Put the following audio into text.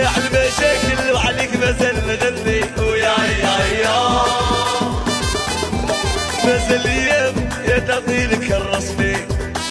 على المشاكل وعليك مازال نغني ويا يا مازال ايام يا تعطيلك الرسمي